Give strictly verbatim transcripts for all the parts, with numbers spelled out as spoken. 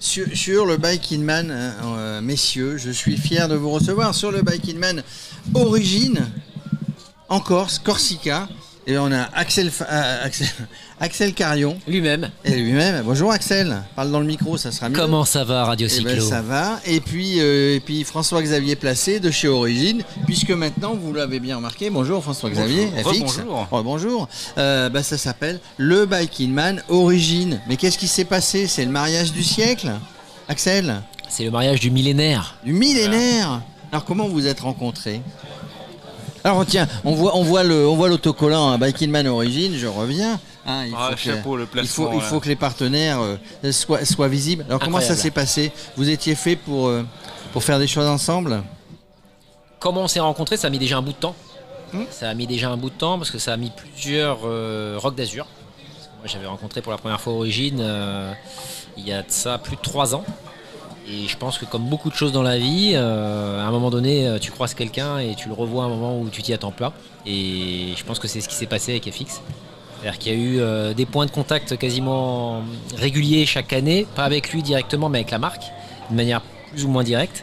sur, sur le Bike in Man, euh, messieurs, je suis fier de vous recevoir sur le Bike in Man Origine, en Corse, Corsica. Et on a Axel, euh, Axel, Axel Carion. Lui-même. Et lui-même. Bonjour Axel. Parle dans le micro, ça sera mieux. Comment ça va, Radio Cyclo? Eh ben, ça va. Et puis, euh, et puis François-Xavier Placé de chez Origine, puisque maintenant, vous l'avez bien remarqué. Bonjour François-Xavier. Bonjour. Oh, bonjour. Euh, bah, ça s'appelle le Bike in Man Origine. Mais qu'est-ce qui s'est passé? C'est le mariage du siècle, Axel? C'est le mariage du millénaire. Du millénaire. Alors comment vous vous êtes rencontrés? Alors tiens, on voit, on voit le, on voit l'autocollant, hein, Bike in Man Origine. Je reviens. Hein, il, ah, faut chapeau, que, le placement, il, faut, là. il faut que les partenaires euh, soient, soient visibles. Alors comment Incroyable. ça s'est passé? Vous étiez fait pour, euh, pour faire des choses ensemble? Comment on s'est rencontrés? Ça a mis déjà un bout de temps. Hmm. Ça a mis déjà un bout de temps parce que ça a mis plusieurs euh, Rock d'Azur. Moi, j'avais rencontré pour la première fois Origine euh, il y a de ça plus de trois ans. Et je pense que comme beaucoup de choses dans la vie, euh, à un moment donné, tu croises quelqu'un et tu le revois à un moment où tu t'y attends pas. Et je pense que c'est ce qui s'est passé avec F X. C'est-à-dire qu'il y a eu euh, des points de contact quasiment réguliers chaque année, pas avec lui directement, mais avec la marque, de manière plus ou moins directe.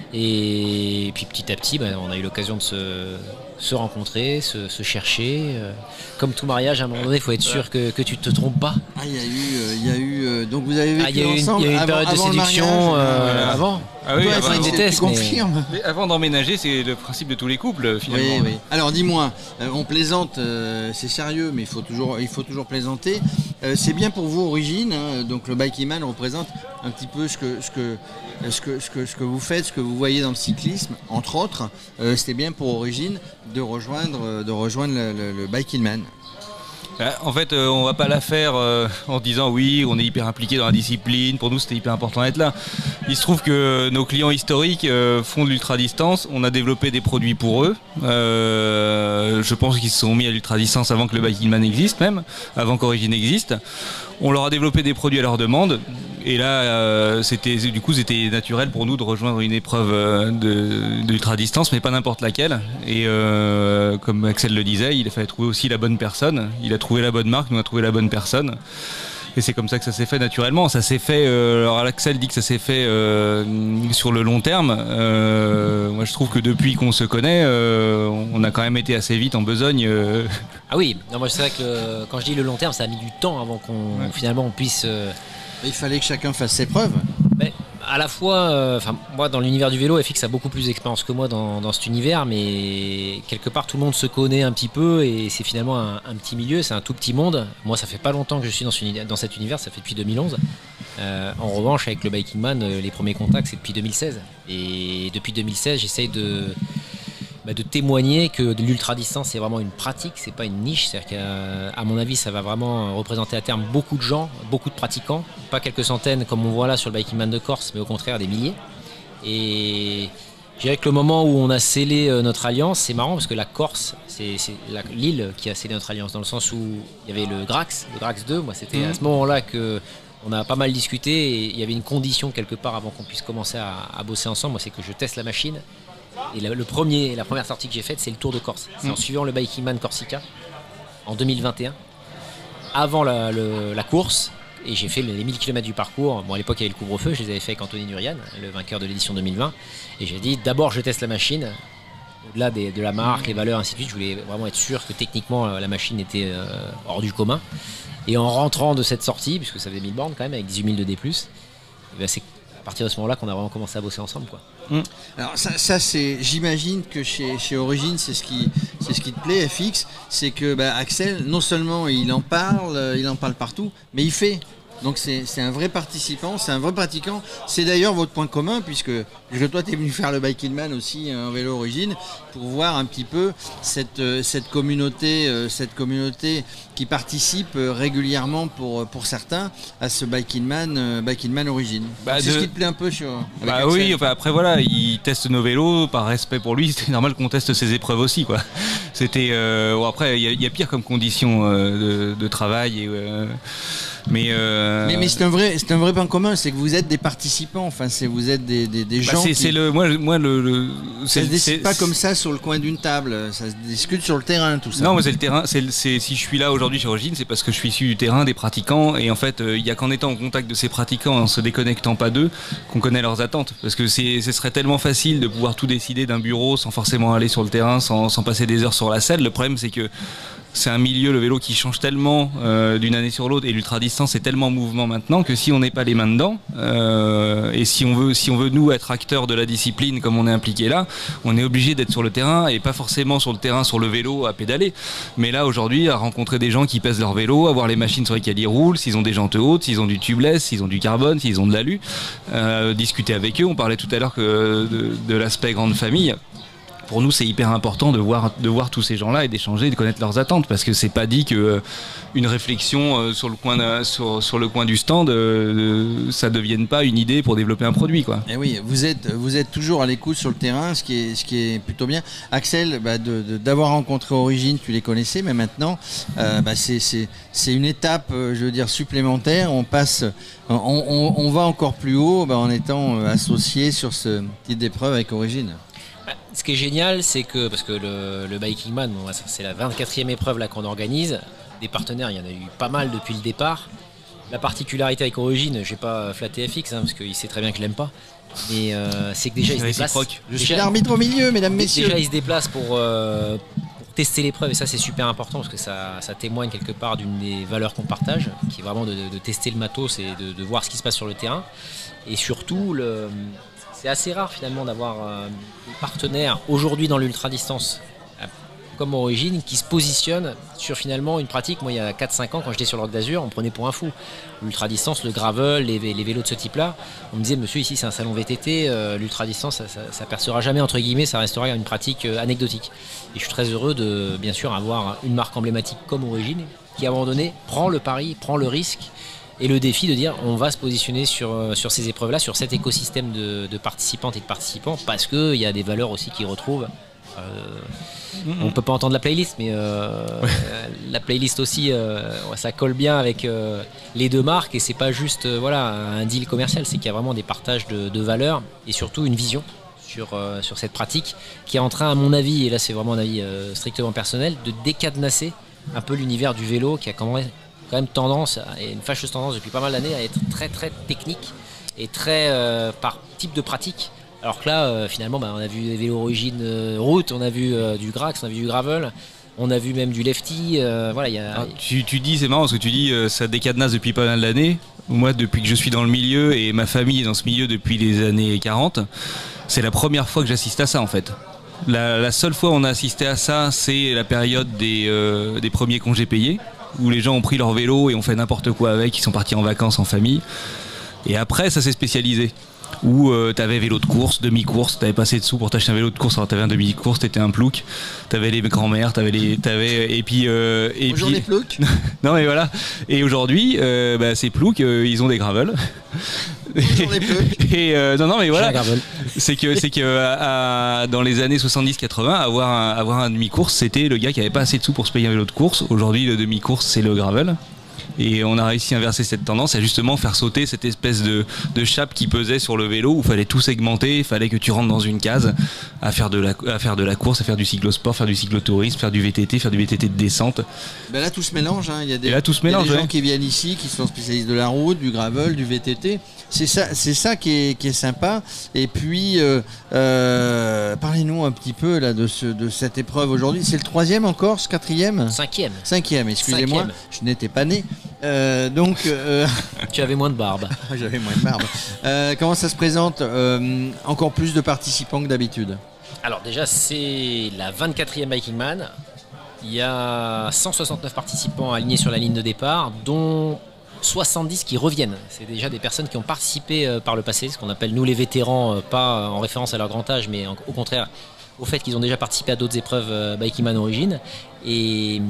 Et puis petit à petit, ben, on a eu l'occasion de se, se rencontrer, se, se chercher. Comme tout mariage, à un moment donné, il faut être sûr que, que tu ne te trompes pas. Ah, il y a eu, euh, il y a eu euh, donc vous avez vécu Ah, il y a eu une, ensemble il y a eu une avant, période de avant le séduction mariage, euh, voilà. avant. Ah oui, Toi, avant, F X, on tu déteste, mais- confirmes. Mais avant d'emménager, c'est le principe de tous les couples finalement. Oui, oui. Alors dis-moi, euh, on plaisante, euh, c'est sérieux, mais il faut toujours, il faut toujours plaisanter. Euh, c'est bien pour vous, Origine, hein, donc le Bike in Man représente un petit peu ce que, ce, que, ce, que, ce, que, ce que vous faites, ce que vous voyez dans le cyclisme, entre autres. Euh, C'était bien pour Origine de rejoindre, de rejoindre le, le, le Bike in Man. En fait, euh, on va pas la faire euh, en disant oui, on est hyper impliqué dans la discipline. Pour nous, c'était hyper important d'être là. Il se trouve que nos clients historiques euh, font de l'ultra-distance. On a développé des produits pour eux. Euh, je pense qu'ils se sont mis à l'ultra-distance avant que le Bike in Man existe, même avant qu'Origine existe. On leur a développé des produits à leur demande. Et là, euh, c'était, du coup, c'était naturel pour nous de rejoindre une épreuve euh, de, d'ultra-distance, mais pas n'importe laquelle. Et euh, comme Axel le disait, il fallait trouver aussi la bonne personne. Il a trouvé la bonne marque, nous on a trouvé la bonne personne. Et c'est comme ça que ça s'est fait naturellement. Ça s'est fait. Euh, alors Axel dit que ça s'est fait euh, sur le long terme. Euh, moi, je trouve que depuis qu'on se connaît, euh, on a quand même été assez vite en besogne. Euh. Ah oui, non, moi c'est vrai que euh, quand je dis le long terme, ça a mis du temps avant qu'on Ouais. finalement on puisse. Euh, Il fallait que chacun fasse ses preuves. mais à la fois, enfin moi dans l'univers du vélo, F X a beaucoup plus d'expérience que moi dans, dans cet univers, mais quelque part tout le monde se connaît un petit peu et c'est finalement un, un petit milieu, c'est un tout petit monde. Moi ça fait pas longtemps que je suis dans, ce, dans cet univers, ça fait depuis deux mille onze. Euh, en revanche avec le Bike in Man, euh, les premiers contacts c'est depuis deux mille seize. Et depuis deux mille seize j'essaye de... Bah, de témoigner que de l'ultra-distance c'est vraiment une pratique, c'est pas une niche. C'est-à-dire qu'à à mon avis ça va vraiment représenter à terme beaucoup de gens, beaucoup de pratiquants, pas quelques centaines comme on voit là sur le Bike in Man de Corse, mais au contraire des milliers. Et je dirais que le moment où on a scellé euh, notre alliance, c'est marrant parce que la Corse, c'est, c'est la, l'île qui a scellé notre alliance, dans le sens où il y avait le Grax, le Grax deux, moi c'était mmh. à ce moment-là que on a pas mal discuté et il y avait une condition quelque part avant qu'on puisse commencer à, à bosser ensemble, moi c'est que je teste la machine. Et le, le premier, la première sortie que j'ai faite, c'est le Tour de Corse. C'est mmh. en suivant le Bike in Man Corsica en deux mille vingt et un, avant la, le, la course. Et j'ai fait les mille kilomètres du parcours. Bon, à l'époque, il y avait le couvre-feu. Je les avais fait avec Anthony Nurian, le vainqueur de l'édition deux mille vingt. Et j'ai dit, d'abord, je teste la machine. Au-delà des, de la marque, les valeurs, ainsi de suite, je voulais vraiment être sûr que techniquement, la machine était euh, hors du commun. Et en rentrant de cette sortie, puisque ça faisait mille bornes quand même, avec dix-huit mille de D plus, ben c'est à partir de ce moment-là qu'on a vraiment commencé à bosser ensemble, quoi. Mmh. Alors ça, ça c'est, j'imagine que chez, chez Origine, c'est ce qui, c'est ce qui te plaît, F X, c'est que bah, Axel, non seulement il en parle, il en parle partout, mais il fait. Donc c'est, c'est un vrai participant, c'est un vrai pratiquant. C'est d'ailleurs votre point commun, puisque, puisque toi tu es venu faire le Bike in Man aussi en vélo Origine, pour voir un petit peu cette, cette, communauté, cette communauté qui participe régulièrement pour, pour certains à ce Bike in Man, Bike in Man Origine. Bah c'est de... ce qui te plaît un peu sur... Bah oui, enfin, après voilà, il teste nos vélos, par respect pour lui, c'était normal qu'on teste ses épreuves aussi, quoi. C'était... Euh, bon, après, il y, y a pire comme conditions euh, de, de travail et... Euh, mais, euh, Euh... Mais, mais c'est un vrai, c'est un vrai point commun, c'est que vous êtes des participants. Enfin, c'est vous êtes des, des, des bah gens. C'est, qui... c'est le, moi, moi le, le ça se décide pas comme ça sur le coin d'une table. Ça se discute sur le terrain, tout ça. Non, mais c'est le terrain. C'est, c'est, si je suis là aujourd'hui chez Origine, c'est parce que je suis issu du terrain, des pratiquants. Et en fait, il euh, y a qu'en étant en contact de ces pratiquants, en se déconnectant pas d'eux, qu'on connaît leurs attentes. Parce que c'est, ce serait tellement facile de pouvoir tout décider d'un bureau sans forcément aller sur le terrain, sans, sans passer des heures sur la selle. Le problème, c'est que c'est un milieu, le vélo, qui change tellement euh, d'une année sur l'autre, et l'ultra-distance est tellement en mouvement maintenant que si on n'est pas les mains dedans, euh, et si on veut, si on veut nous être acteurs de la discipline comme on est impliqué là, on est obligé d'être sur le terrain, et pas forcément sur le terrain, sur le vélo, à pédaler. Mais là aujourd'hui, à rencontrer des gens qui pèsent leur vélo, à voir les machines sur lesquelles ils roulent, s'ils ont des jantes hautes, s'ils ont du tubeless, s'ils ont du carbone, s'ils ont de l'alu, euh, discuter avec eux. On parlait tout à l'heure que de, de l'aspect grande famille. Pour nous, c'est hyper important de voir, de voir tous ces gens-là et d'échanger, de connaître leurs attentes, parce que c'est pas dit que euh, une réflexion euh, sur le coin, de, sur, sur le coin du stand, euh, ça devienne pas une idée pour développer un produit, quoi. Et oui, vous êtes, vous êtes toujours à l'écoute sur le terrain, ce qui est, ce qui est plutôt bien. Axel, bah, de, de, d'avoir rencontré Origine, tu les connaissais, mais maintenant, euh, bah, c'est, c'est, c'est une étape, euh, je veux dire, supplémentaire. On passe, on, on, on va encore plus haut, bah, en étant euh, associé sur ce type d'épreuve avec Origine. Ce qui est génial, c'est que, parce que le, le Biking Man, bon, c'est la vingt-quatrième épreuve là, qu'on organise, des partenaires, il y en a eu pas mal depuis le départ. La particularité avec Origine, je ne vais pas flatter F X, hein, parce qu'il sait très bien que je l'aime pas, mais euh, c'est que déjà il se déplace. Je suis l'arbitre au milieu, mesdames, messieurs. Déjà il se déplace pour, euh, pour tester l'épreuve, et ça c'est super important, parce que ça, ça témoigne quelque part d'une des valeurs qu'on partage, qui est vraiment de, de tester le matos et de, de voir ce qui se passe sur le terrain. Et surtout, le... c'est assez rare finalement d'avoir euh, des partenaires aujourd'hui dans l'ultra-distance euh, comme Origine qui se positionnent sur finalement une pratique. Moi il y a quatre cinq ans quand j'étais sur le Roc d'Azur, on me prenait pour un fou. L'ultra-distance, le gravel, les, les vélos de ce type-là, on me disait monsieur ici c'est un salon V T T, euh, l'ultra-distance ça, ça, ça percera jamais entre guillemets, ça restera une pratique euh, anecdotique. Et je suis très heureux de bien sûr avoir une marque emblématique comme Origine qui à un moment donné prend le pari, prend le risque et le défi de dire on va se positionner sur, sur ces épreuves-là, sur cet écosystème de, de participantes et de participants, parce qu'il y a des valeurs aussi qu'ils retrouvent. Euh, mmh. On ne peut pas entendre la playlist, mais euh, la playlist aussi, euh, ça colle bien avec euh, les deux marques, et c'est pas juste euh, voilà, un deal commercial, c'est qu'il y a vraiment des partages de, de valeurs et surtout une vision sur, euh, sur cette pratique qui est en train, à mon avis, et là c'est vraiment un avis euh, strictement personnel, de décadenasser un peu l'univers du vélo qui a quand même quand même tendance, et une fâcheuse tendance depuis pas mal d'années à être très très technique et très euh, par type de pratique. Alors que là, euh, finalement, bah, on a vu des vélos Origine euh, route, on a vu euh, du Grax, on a vu du gravel, on a vu même du lefty. Euh, voilà, y a... Alors, tu, tu dis, c'est marrant parce que tu dis euh, ça décadenasse depuis pas mal d'années. Moi, depuis que je suis dans le milieu et ma famille est dans ce milieu depuis les années quarante, c'est la première fois que j'assiste à ça en fait. La, la seule fois où on a assisté à ça, c'est la période des, euh, des premiers congés payés, où les gens ont pris leur vélo et ont fait n'importe quoi avec, ils sont partis en vacances en famille. Et après, ça s'est spécialisé. Où euh, t'avais vélo de course, demi-course, t'avais passé dessous pour t'acheter un vélo de course, alors t'avais un demi-course, t'étais un plouc, t'avais les grands-mères, t'avais les, t'avais et puis euh, et Bonjour puis les ploucs. non mais voilà. Et aujourd'hui, euh, bah, ces ploucs, euh, ils ont des gravels. Bonjour les ploucs. Et euh, non non mais voilà. C'est que c'est que à, à, dans les années soixante-dix quatre-vingts, avoir un, avoir un demi-course, c'était le gars qui avait pas assez de sous pour se payer un vélo de course. Aujourd'hui, le demi-course, c'est le gravel. Et on a réussi à inverser cette tendance, à justement faire sauter cette espèce de, de chape qui pesait sur le vélo, où il fallait tout segmenter, il fallait que tu rentres dans une case, à faire de la, à faire de la course, à faire du cyclosport, faire du cyclotourisme, faire du V T T, faire du V T T de descente. Ben là tout se mélange, hein. Il y a des, Et là, tout se mélange, il y a des gens ouais. qui viennent ici, qui sont spécialistes de la route, du gravel, du V T T. C'est ça, c'est ça qui est, qui est sympa. Et puis, euh, euh, parlez-nous un petit peu là, de, ce, de cette épreuve aujourd'hui. C'est le troisième en Corse, quatrième Cinquième. Cinquième, excusez-moi, Cinquième. je n'étais pas né. Euh, donc, euh, Tu avais moins de barbe. j'avais moins de barbe. Euh, comment ça se présente euh, encore plus de participants que d'habitude? Alors déjà, c'est la vingt-quatrième Biking Man. Il y a cent soixante-neuf participants alignés sur la ligne de départ, dont soixante-dix qui reviennent. C'est déjà des personnes qui ont participé euh, par le passé, ce qu'on appelle nous les vétérans, euh, pas en référence à leur grand âge, mais en, au contraire au fait qu'ils ont déjà participé à d'autres épreuves euh, Biking Man Origine. Et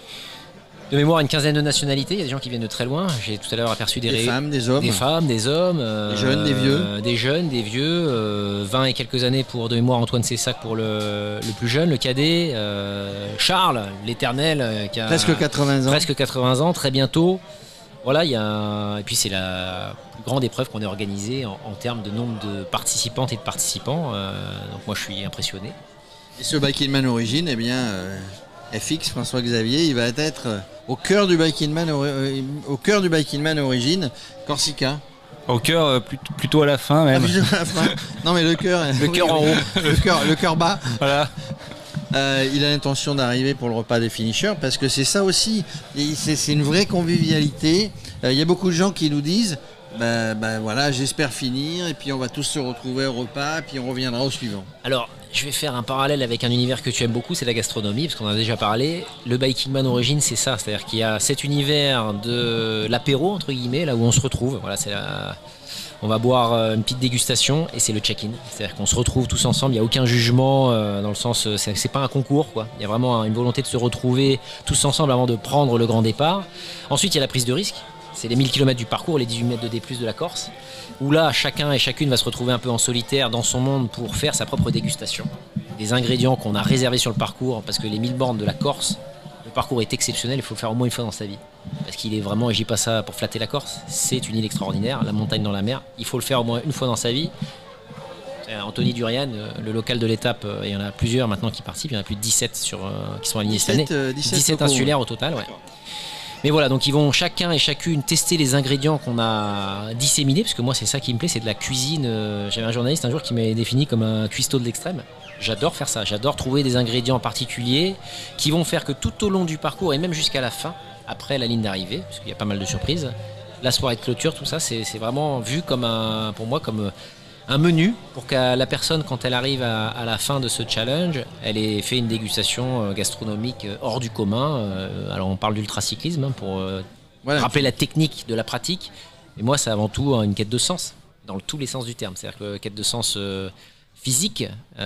de mémoire, une quinzaine de nationalités. Il y a des gens qui viennent de très loin. J'ai tout à l'heure aperçu des, Des ré... femmes, des hommes. des femmes, des hommes, euh, Des jeunes, des vieux. euh, des jeunes, des vieux. Euh, vingt et quelques années pour de mémoire Antoine Cessac pour le, le plus jeune, le cadet. Euh, Charles, l'éternel, euh, qui a Presque quatre-vingts ans. presque quatre-vingts ans, très bientôt. Voilà, il y a et puis c'est la plus grande épreuve qu'on ait organisée en, en termes de nombre de participantes et de participants. Euh, donc moi, je suis impressionné. Et ce Bike in Man Origin, eh bien, euh, F X, François Xavier, il va être euh, au cœur du Bike in Man, euh, au cœur du Bike in Man Origin, Corsica. Au cœur, euh, plutôt à la fin même. Ah, plutôt à la fin. Non mais le cœur, le oui, cœur en haut, le cœur, le cœur bas. Voilà. Euh, il a l'intention d'arriver pour le repas des finishers parce que c'est ça aussi. C'est, c'est une vraie convivialité. Euh, il y a beaucoup de gens qui nous disent. Ben, ben voilà, j'espère finir et puis on va tous se retrouver au repas et puis on reviendra au suivant. Alors, je vais faire un parallèle avec un univers que tu aimes beaucoup, c'est la gastronomie, parce qu'on en a déjà parlé. Le Bike in Man Origin, c'est ça, c'est-à-dire qu'il y a cet univers de l'apéro, entre guillemets, là où on se retrouve. Voilà, c'est la... On va boire une petite dégustation et c'est le check-in. C'est-à-dire qu'on se retrouve tous ensemble, il n'y a aucun jugement, euh, dans le sens, c'est, c'est pas un concours, quoi. Il y a vraiment une volonté de se retrouver tous ensemble avant de prendre le grand départ. Ensuite, il y a la prise de risque. C'est les mille kilomètres du parcours, les dix-huit mètres de D plus, de la Corse, où là, chacun et chacune va se retrouver un peu en solitaire dans son monde pour faire sa propre dégustation. Des ingrédients qu'on a réservés sur le parcours, parce que les mille bornes de la Corse, le parcours est exceptionnel, il faut le faire au moins une fois dans sa vie. Parce qu'il est vraiment, et je dis pas ça pour flatter la Corse, c'est une île extraordinaire, la montagne dans la mer, il faut le faire au moins une fois dans sa vie. Anthony Durian, le local de l'étape, il y en a plusieurs maintenant qui participent, il y en a plus de dix-sept sur, qui sont alignés cette année. Euh, dix-sept, dix-sept insulaires au total, ouais. Mais voilà, donc ils vont chacun et chacune tester les ingrédients qu'on a disséminés, parce que moi c'est ça qui me plaît, c'est de la cuisine. J'avais un journaliste un jour qui m'avait défini comme un cuistot de l'extrême. J'adore faire ça, j'adore trouver des ingrédients particuliers qui vont faire que tout au long du parcours et même jusqu'à la fin, après la ligne d'arrivée, parce qu'il y a pas mal de surprises, la soirée de clôture, tout ça, c'est, c'est vraiment vu comme un, pour moi comme un menu pour que la personne, quand elle arrive à, à la fin de ce challenge, elle ait fait une dégustation gastronomique hors du commun. Alors on parle d'ultracyclisme hein, pour voilà. rappeler la technique de la pratique. Et moi, c'est avant tout une quête de sens, dans tous les sens du terme. C'est-à-dire que quête de sens euh, physique,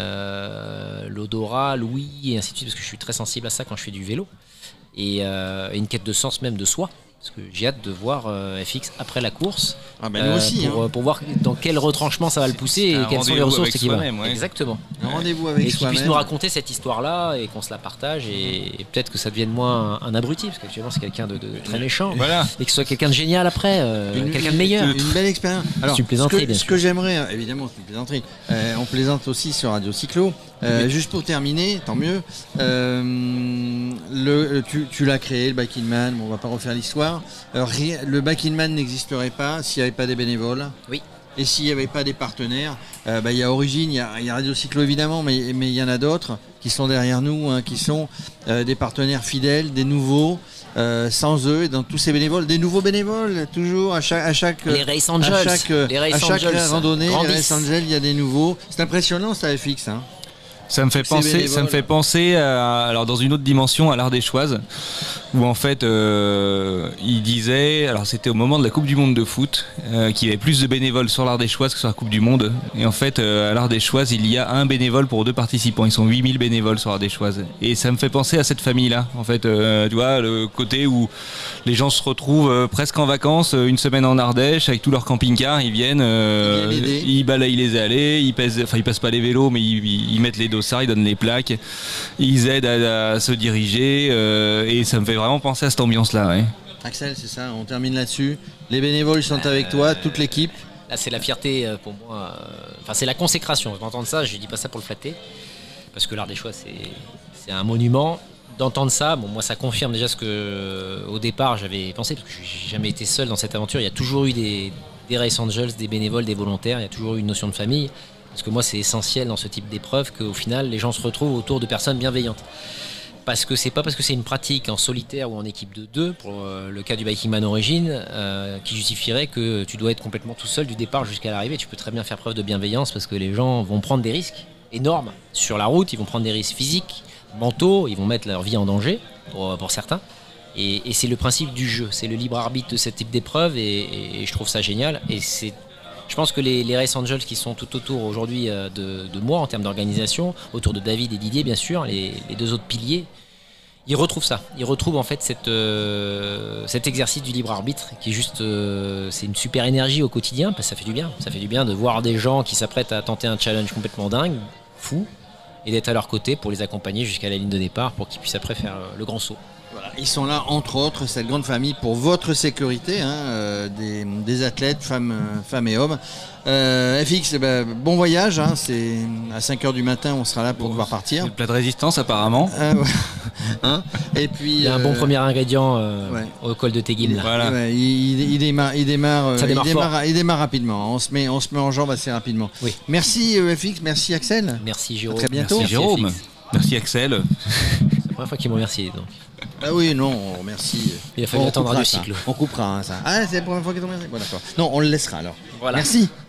euh, l'odorat, l'ouïe, et ainsi de suite, parce que je suis très sensible à ça quand je fais du vélo. Et euh, une quête de sens même de soi. Parce que j'ai hâte de voir euh, F X après la course, ah ben nous aussi, pour, hein. pour voir dans quel retranchement ça va le pousser et quelles sont les ressources qui vont. Ouais. Exactement. Un rendez-vous avec et soi-même. qu'il puisse nous raconter cette histoire-là et qu'on se la partage et, et peut-être que ça devienne moins un, un abruti parce qu'actuellement c'est quelqu'un de, de très méchant. Voilà. Et que ce soit quelqu'un de génial après, euh, une, quelqu'un de meilleur. Une belle expérience. Alors, c'est une plaisanterie, ce que, bien ce sûr. que j'aimerais, évidemment, c'est une plaisanterie. Euh, on plaisante aussi sur Radio Cyclo. Euh, juste pour terminer, tant mieux. Euh, le, tu, tu l'as créé, le Bike in Man. Bon, on va pas refaire l'histoire. Euh, rien, le Bike in Man n'existerait pas s'il n'y avait pas des bénévoles. Oui. Et s'il n'y avait pas des partenaires, euh, bah, y a Origine, il y a, y a Radio Cyclo évidemment, mais mais il y en a d'autres qui sont derrière nous, hein, qui sont euh, des partenaires fidèles, des nouveaux. Euh, sans eux et dans tous ces bénévoles, des nouveaux bénévoles toujours à chaque à chaque les Race Angels, à chaque, les Race à chaque Angels randonnée, grandissent. les Race Angels, il y a des nouveaux. C'est impressionnant ça F X. Hein. Ça me fait penser, ça me fait penser à, alors dans une autre dimension à l'Ardéchoise où en fait euh, il disait, alors c'était au moment de la Coupe du Monde de foot, euh, qu'il y avait plus de bénévoles sur l'Ardéchoise que sur la Coupe du Monde et en fait euh, à l'Ardéchoise il y a un bénévole pour deux participants, ils sont huit mille bénévoles sur l'Ardéchoise et ça me fait penser à cette famille là en fait, euh, tu vois le côté où les gens se retrouvent euh, presque en vacances, euh, une semaine en Ardèche avec tous leurs camping-cars, ils viennent, euh, ils, viennent ils balayent les allées, ils pèsent, enfin ils passent pas les vélos mais ils, ils mettent les dossards, ils donnent les plaques, ils aident à, à se diriger euh, et ça me fait vraiment penser à cette ambiance-là. Ouais. Axel, c'est ça, on termine là-dessus. Les bénévoles sont euh, avec toi, toute l'équipe. Là, c'est la fierté pour moi. Enfin, c'est la consécration. D'entendre ça, je dis pas ça pour le flatter, parce que l'Ardéchois, c'est, c'est un monument. D'entendre ça, bon, moi, ça confirme déjà ce que, au départ, j'avais pensé, parce que j'ai jamais été seul dans cette aventure. Il y a toujours eu des, des Race Angels, des bénévoles, des volontaires. Il y a toujours eu une notion de famille. Parce que moi, c'est essentiel dans ce type d'épreuve qu'au final, les gens se retrouvent autour de personnes bienveillantes. Parce que c'est pas parce que c'est une pratique en solitaire ou en équipe de deux, pour euh, le cas du Bike in Man Origin, euh, qui justifierait que tu dois être complètement tout seul du départ jusqu'à l'arrivée. Tu peux très bien faire preuve de bienveillance parce que les gens vont prendre des risques énormes sur la route, ils vont prendre des risques physiques, mentaux, ils vont mettre leur vie en danger pour, pour certains. Et, et c'est le principe du jeu, c'est le libre arbitre de ce type d'épreuve et, et, et je trouve ça génial. Et c'est Je pense que les, les Race Angels qui sont tout autour aujourd'hui de, de moi en termes d'organisation, autour de David et Didier bien sûr, les, les deux autres piliers, ils retrouvent ça. Ils retrouvent en fait cette, euh, cet exercice du libre arbitre qui est juste, euh, c'est une super énergie au quotidien parce que ça fait du bien. Ça fait du bien de voir des gens qui s'apprêtent à tenter un challenge complètement dingue, fou, et d'être à leur côté pour les accompagner jusqu'à la ligne de départ pour qu'ils puissent après faire le grand saut. Voilà, ils sont là, entre autres, cette grande famille, pour votre sécurité, hein, euh, des, des athlètes, femmes, euh, femmes et hommes. Euh, F X, eh ben, bon voyage, hein, c'est à cinq heures du matin, on sera là pour Bon, devoir partir. c'est le plat de résistance apparemment. Euh, ouais. Hein, et puis, Il y a un euh, bon premier ingrédient euh, ouais. au col de Teguil. là. Voilà. ouais, il, il démarre, il démarre, euh, Ça démarre il démarre, fort. il démarre rapidement. On se met, on se met en jambe assez rapidement. Oui. Merci euh, F X, merci Axel. Merci Jérôme. À très bientôt. Merci Jérôme. F X. Merci Axel. C'est la première fois qu'il m'a remercié. Donc. Ah oui, non, on remercie. Il a fallu On attendre coupera du ça. cycle. On coupera hein, ça. Ah, c'est la première fois qu'ils t'ont remercié. Bon, d'accord. Non, on le laissera alors. Voilà. Merci.